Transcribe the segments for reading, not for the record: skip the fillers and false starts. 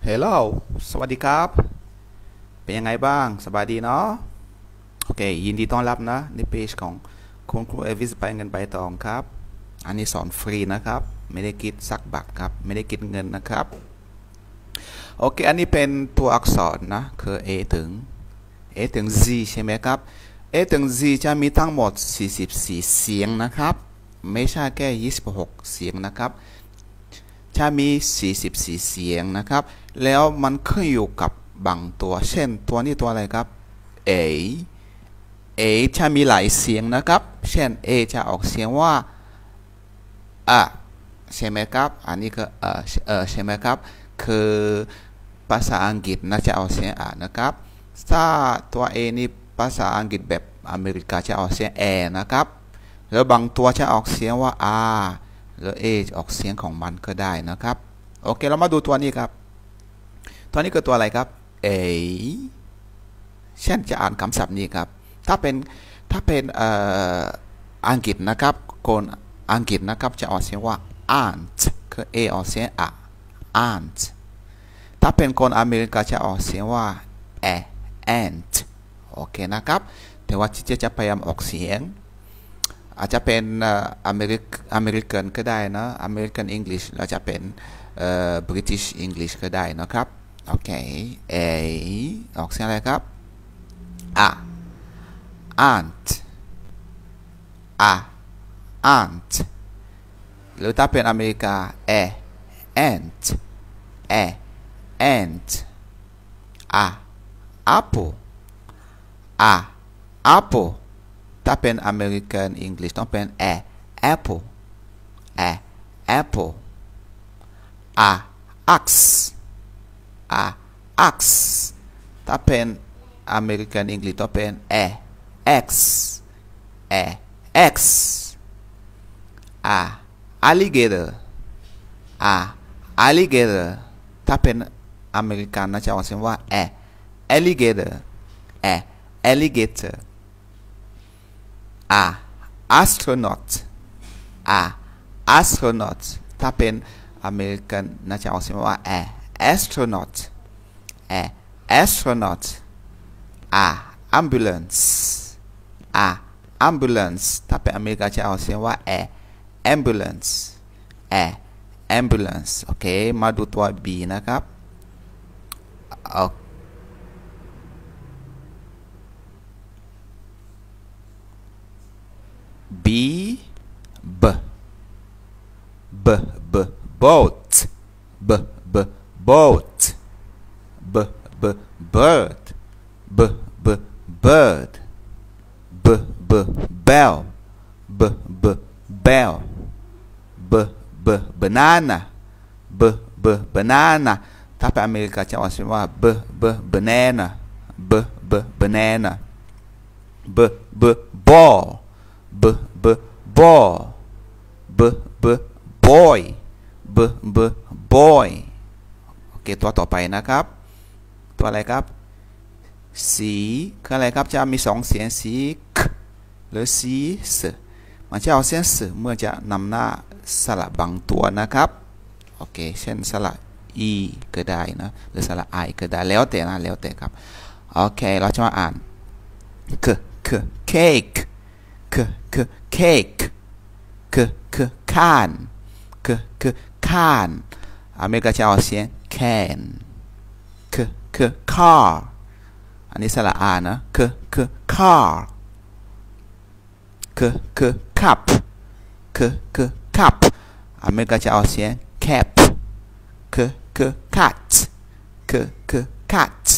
เฮลโลสวัสดีครับเป็นยังไงบ้างสบายดีเนาะโอเคยินดีต้อนรับนะในเพจของคุณครูเอวิสไปเงินใบตองครับอันนี้สอนฟรีนะครับไม่ได้คิดสักบาทครับไม่ได้คิดเงินนะครับโอเคอันนี้เป็นตัวอักษรนะคือ A ถึง Z ใช่ไหมครับ A ถึง Z จะมีทั้งหมด44เสียงนะครับไม่ใช่แค่26เสียงนะครับจะมี44เสียงนะครับแล้วมันขึ้นอยู่กับบางตัวเช่นตัวนี้ตัวอะไรครับ A จะมีหลายเสียงนะครับเช่น A จะออกเสียงว่าใช่ไหมครับอันนี้ก็ใช่ไหมครับคือภาษาอังกฤษน่าจะออกเสียงนะครับถ้าตัว A นี่ภาษาอังกฤษแบบอเมริกาจะออกเสียง A นะครับแล้วบางตัวจะออกเสียงว่า R แล้ว A จะออกเสียงของมันก็ได้นะครับโอเคเรามาดูตัวนี้ครับตัวนี้คือตัวอะไรครับ A เช่นจะอ่านคำศัพท์นี้ครับถ้าเป็นอังกฤษนะครับคนอังกฤษนะครับจะออกเสียงว่า aunt คือ A ออกเสียงaunt ถ้าเป็นคนอเมริกาจะออกเสียงว่า ant โอเคนะครับแต่ว่าจะพยายามออกเสียงอาจจะเป็นอเมริกันก็ได้นะ American English หรือจะเป็นBritish English ก็ได้นะครับโอเค A ออกเสียงอะไรครับaunt aunt หรือถ้าเป็นอเมริกา ant ant apple apple ถ้าเป็น American English ต้องเป็น apple apple ox ox ถ้าเป็น American English ต้องเป็น x x alligator alligator ถ้าเป็นอเมริกันนะจะออกเสียงว่า alligator alligator astronaut astronaut ถ้าเป็นอเมริกันน่าจะออกเสียงว่า astronaut astronaut ambulance ambulance ถ้าเป็นอเมริกาจะออกเสียงว่า ambulance ambulance โอเคมาดูตัว B นะครับB b b b boat b b boat b b bird b b bird b b bell b b bell b b banana b b banana ถ้าเป็นอเมริกาจะออกเสียงว่า b b banana b b banana b b ball b b ball b b boy b b boy โอเคตัวต่อไปนะครับตัวอะไรครับสีคืออะไรครับจะมี2เสียงสี k หรือสีสมันจะเอาเสียงสเมื่อจะนำหน้าสระบางตัวนะครับโอเคเช่นสระ e ก็ได้นะหรือสระ i ก็ได้แล้วแต่นะแล้วแต่ครับโอเคเราจะมาอ่าน cake cake can can อเมริกาจะเอาเสียง can car อันนี้สระ r นะcar cup cup อเมริกาจะเอาเสียง cap cat cat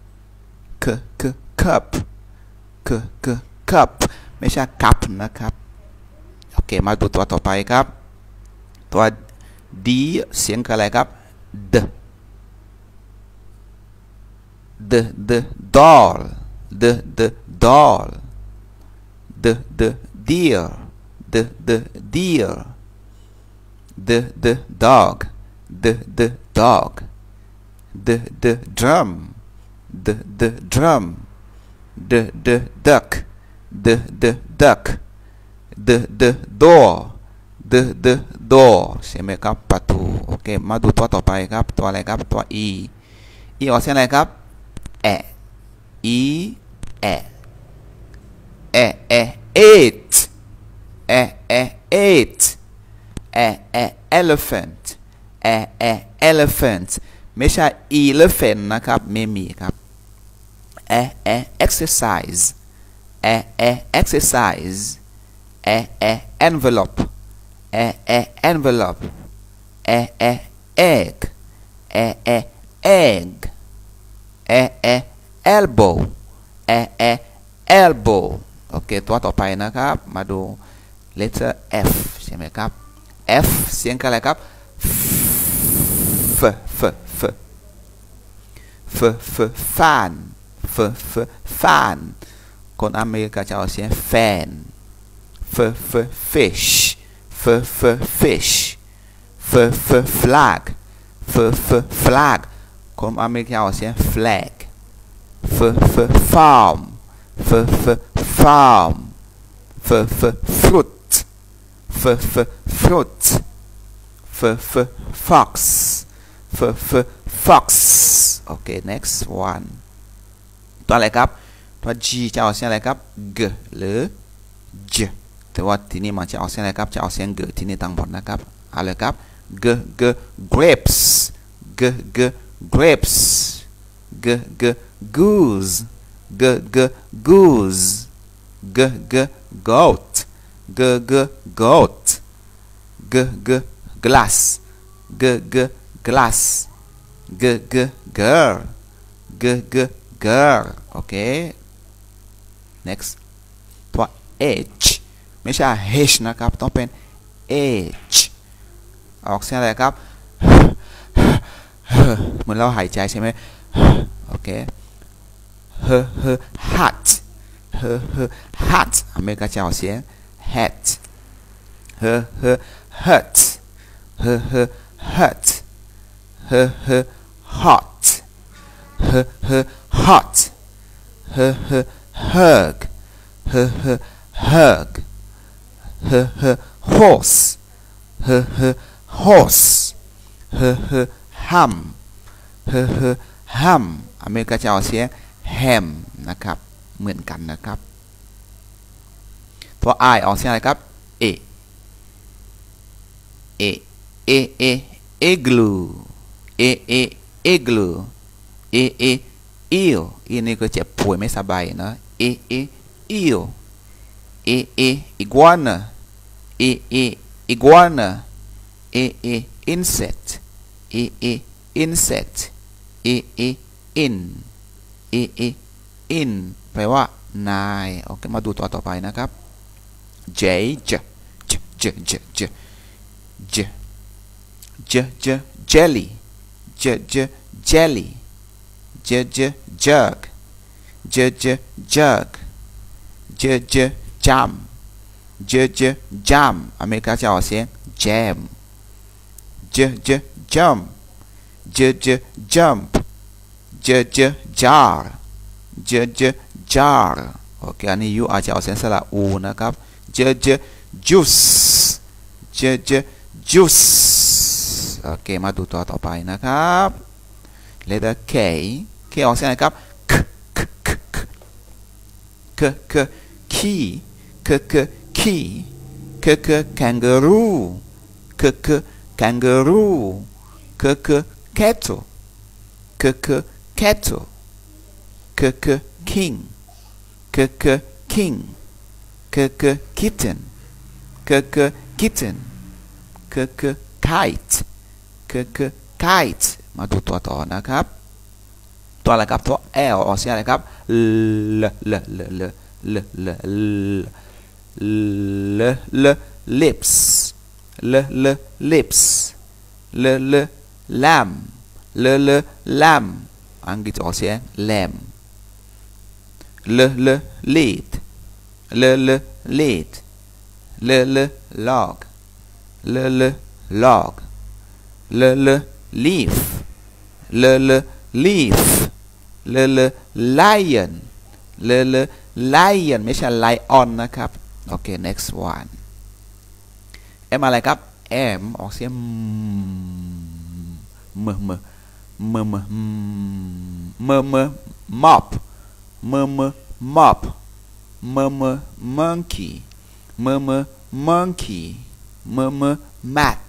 cup cup ไม่ใช่ cup นะครับโอเคมาดูตัวต่อไปครับตัว D เสียงคืออะไรครับ the doll the doll the deer the deer the dog the dog the drum the drum the duck the duck the door the door ใช่ไหมครับประตูโอเคมาดูตัวต่อไปครับตัวอะไรครับตัว E อีออกเสียงอะไรครับแออีแอeight eight elephant elephant ไม่ใช่ elephant นะครับไม่มีครับexercise exercise envelope envelope egg egg elbow elbow โอเคตัวต่อไปนะครับมาดู letter F ใช่ไหมครับ F เสียงอะไรครับ f f f f f fan f f fan คนอเมริกาจะออกเสียง fan f f fish f f fish f f flag f f flag คนอเมริกาออกเสียง flag f f farm f f farm f f fruit f f fruit f f fox f f fox โอเค next one ตัวอะไรครับตัว G จะออกเสียงอะไรครับ G หรือ J แต่ว่าที่นี่มันจะออกเสียงอะไรครับจะออกเสียง G ที่นี่ตั้งหมดนะครับอะไรครับ G G grapes G G grapes G G goose G G goose G G goat G G goat G G glass G G glass G G girl G G girl โอเค next ตัว H ไม่ใช่ H นะครับต้องเป็น H ออกเสียงอะไรครับเหมือนเราหายใจใช่ไหมโอเค her hat her hat อเมริกาจะออกเสียง hat her hut her hut her hot her hot her hug her hug her horse her horse her ham her ham อเมริกาจะออกเสียง ham นะครับเหมือนกันนะครับตัว I ออกเสียงอะไรครับ a igloo igloo eel นี่ก็เจ็บป่วยไม่สบายนะ eel iguana iguana insect insect in แปลว่านายโอเคมาดูตัวต่อไปนะครับ J j j j j j j j j jelly j j jelly j j jug j j jug j j jam j j jam อเมริกาจะออกเสียง jam j j jump j j jump j j jar j j jar โอเคอันนี้ U อาจจะออกเสียงสระอูนะครับ j j juice j j juice โอเคมาดูตัวต่อไปนะครับ letter K ออกเสียงอะไรครับ key key kangaroo kangaroo kettle kettle king king kitten kitten kite kite มาดูตัวต่อนะครับตัวอะไรครับตัว L ออกเสียงอะไรครับ lips lips lamb lamb อังกฤษออกเสียง lamb lead lead log log leaf leaf lion lion ไม่ใช่ lion นะครับโอเค next one M อะไรครับ M ออกเสียง mop mop monkey monkey mat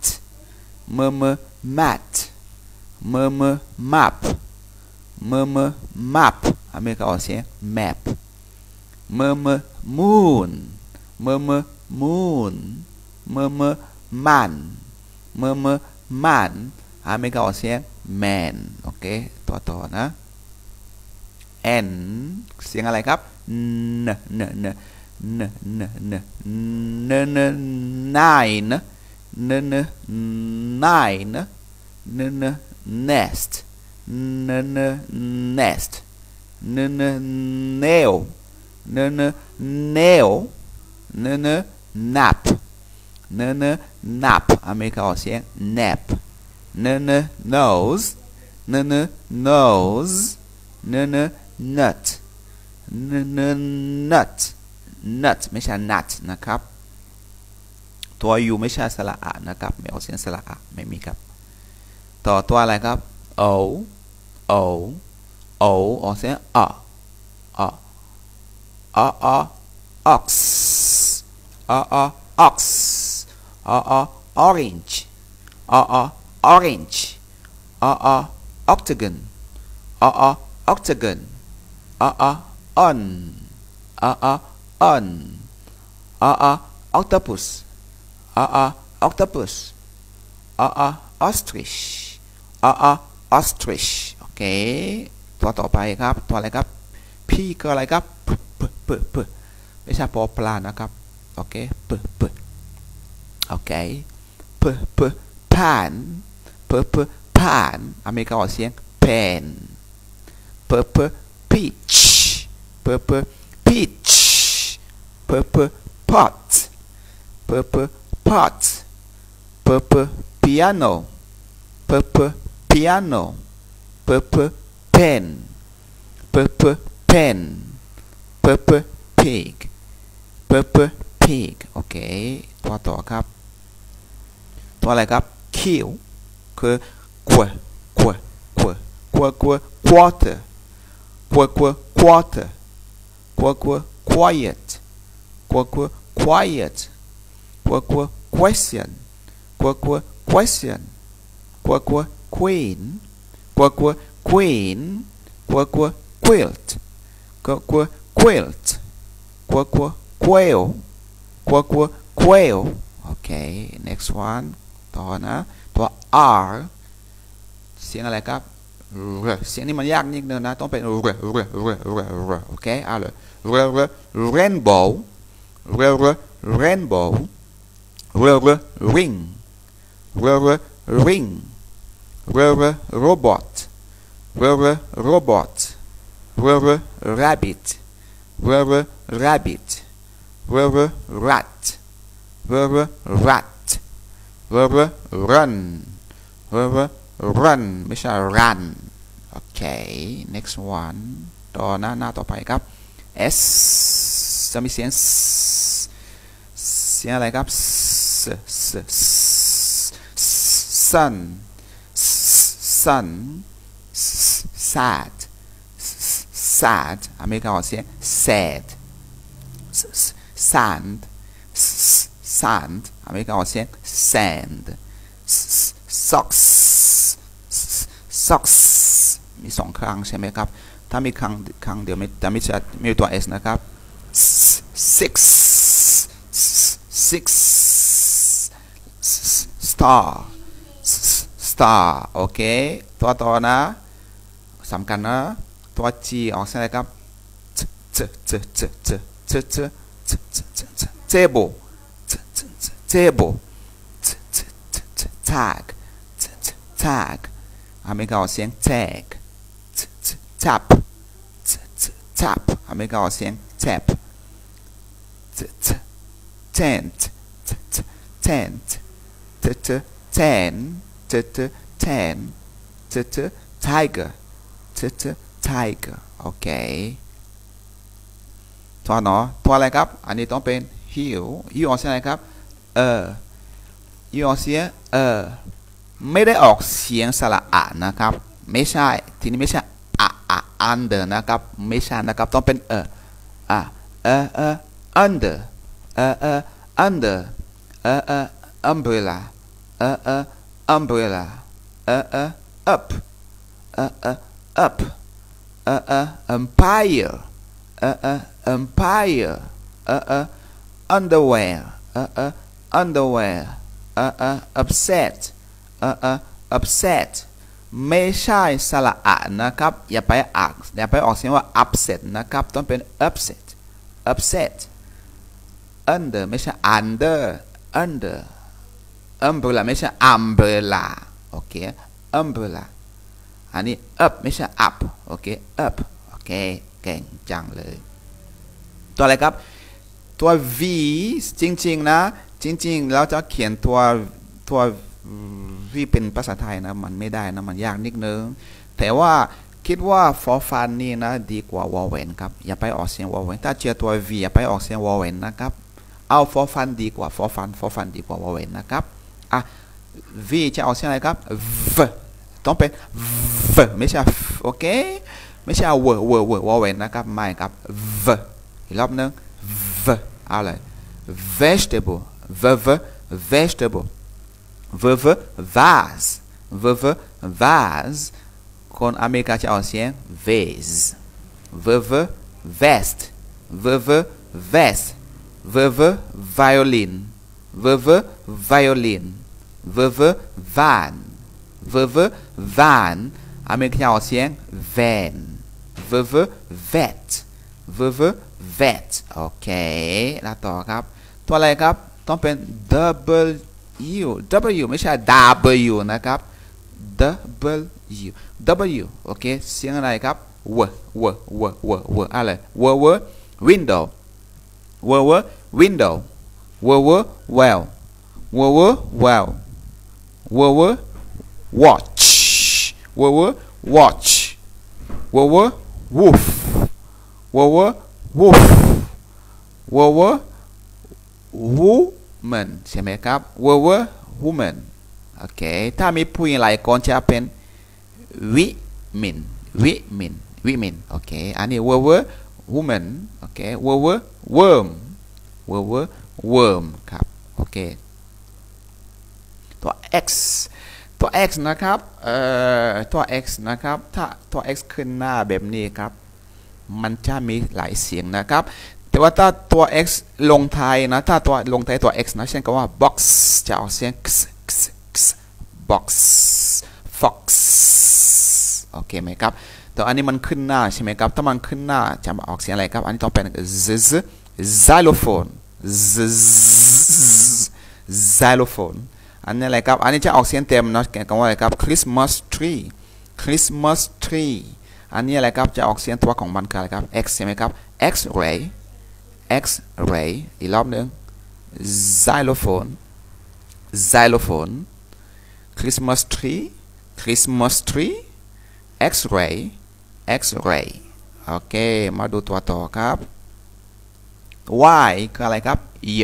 mat map map อเมริกาออกเสียง map moon moon man man อเมริกาออกเสียง man โอเคต่อนะ n เสียงอะไรครับ n nine nest nest nail nail nap nap อเมริกาออกเสียง nap nose nose nut nut nut ไม่ใช่ nut นะครับตัว u ไม่ใช่สระอะนะครับไม่ออกเสียงสระอะไม่มีครับต่อตัวอะไรครับ o ออกเสียงox ox orange orange octagon octagon on octopus octopus ostrich ostrich โอเคตัวต่อไปครับตัวอะไรครับพี่คืออะไรครับpไม่ใช่ปอปลานะครับโอเคpโอเคp pan pan อเมริกาออกเสียง pen peach peach pot pot piano piano pen pen pig pig โอเคตัวต่อครับตัวอะไรครับ kill คือ quarter quarter quiet quiet question question queen queen quilt quilt quail quail โอเค next one ต่อนะตัว r เสียงอะไรครับเสียงนี้มันยากนิดนึงนะต้องเป็นโอเคเอาเลย rainbow rainbow ring ring robot robot rabbit rabbit rat rat run run ไม่ใช่ run โอเค next one ต่อหน้าต่อไปครับ s จะมีเสียงอะไรครับ sun sun sad sad อเมริกาออกเสียง sad sand sand อเมริกาออกเสียง sand socks socks มีสองครั้งใช่ไหมครับถ้ามีครั้งเดียวจะไม่ตัว s นะครับ six six star star โอเคตัวต่อนะสำคัญนะตัว g ออกเสียงอะไรครับ table table tag tag อเมริกาออกเสียง tag tap tap อเมริกาออกเสียง tap tent tent ten tiger tiger โอเคตัวเนาะตัวอะไรครับอันนี้ต้องเป็น hill ออกเสียงอะไรครับออกเสียงไม่ได้ออกเสียงสระอะนะครับไม่ใช่ทีนี้ไม่ใช่under นะครับไม่ใช่นะครับต้องเป็นunder under umbrella umbrella up up empire empire underwear underwear upset upset ไม่ใช่สระอะนะครับอย่าไปออกเสียงว่า upset นะครับต้องเป็น upset upset under ไม่ใช่ under under umbrella ไม่ใช่ umbrella โอเค umbrella อันนี้ up ไม่ใช่ up โอเค up โอเคเก่งจังเลยตัวอะไรครับตัว v จริงๆนะจริงๆเราจะเขียนตัว v เป็นภาษาไทยนะมันไม่ได้นะมันยากนิดนึงแต่ว่าคิดว่าฟอฟันนี่นะดีกว่าวอลเวนครับอย่าไปออกเสียงวอลเวนถ้าเจอตัว v อย่าไปออกเสียงวอลเวนนะครับเอาฟอฟันดีกว่าฟอฟันดีกว่าวอลเวนนะครับv จะออกเสียงอะไรครับ v ต้องเป็น v ไม่ใช่ โอเคไม่ใช่วอลเวนนะครับไม่ครับ v อีกรอบนึง v เอาเลย vegetable vegetable vase vase คนอเมริกาจะออกเสียง vase vest vest violin violin van van อเมริกาจะออกเสียง van vet vet โอเคแล้วต่อครับตัวอะไรครับต้องเป็น W ไม่ใช่ W นะครับ W โอเคเสียงอะไรครับ w อะไร w window window well watch watch wolf woman ใช่ไหมครับ woman โอเคถ้ามีผู้หญิงหลายคนจะเป็น women โอเคอันนี้ woman โอเค worm ครับโอเคตัว x นะครับตัว x นะครับถ้าตัว x ขึ้นหน้าแบบนี้ครับมันจะมีหลายเสียงนะครับแต่ว่าถ้าตัว x ลงท้ายนะถ้าตัวลงท้ายตัว x นะเช่นกับว่า box จะออกเสียง x box fox โอเคไหมครับแต่อันนี้มันขึ้นหน้าใช่ไหมครับถ้ามันขึ้นหน้าจะมาออกเสียงอะไรครับอันนี้ต้องเป็น xylophone xylophone อันนี้อะไรครับอันนี้จะออกเสียงเต็มนะคำว่าอะไรครับ Christmas tree อันนี้อะไรครับจะออกเสียงตัวของมันคืออะไรครับ x ใช่ไหมครับ X-ray อีกรอบหนึ่ง xylophone Christmas tree X-ray โอเคมาดูตัวต่อครับ Y คืออะไรครับ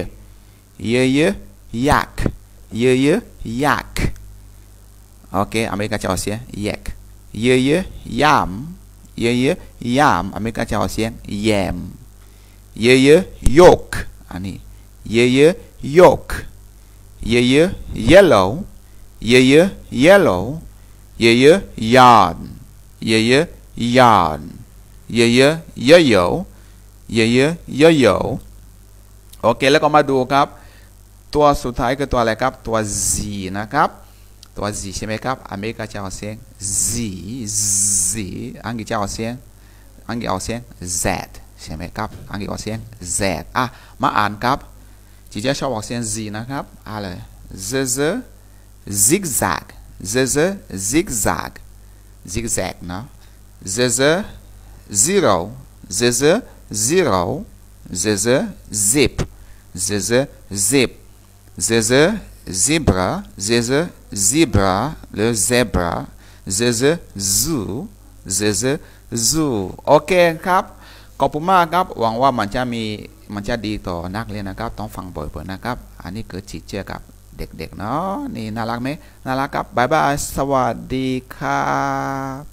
yak โอเคอเมริกาจะออกเสียง yak yam อเมริกาจะออกเสียง yam yolk อันนี้ yolk yellow yarn yo โอเคแล้วก็มาดูครับตัวสุดท้ายคือตัวอะไรครับตัว Z นะครับตัว Z ใช่ไหมครับอเมริกาจะออกเสียง Z อังกฤษจะออกเสียงZ ใช่ไหมครับอังกฤษออกเสียง Z มาอ่านครับจีเจชอบออกเสียง Z นะครับอะไร zigzag zigzag นะ zero zip zebra หรือ zebra zoo โอเคครับขอบคุณมากครับหวังว่ามันจะดีต่อนักเรียนนะครับต้องฟังบ่อยๆนะครับอันนี้คือจีเจครับเด็กๆเนาะนี่น่ารักไหมน่ารักครับบ๊ายบายสวัสดีครับ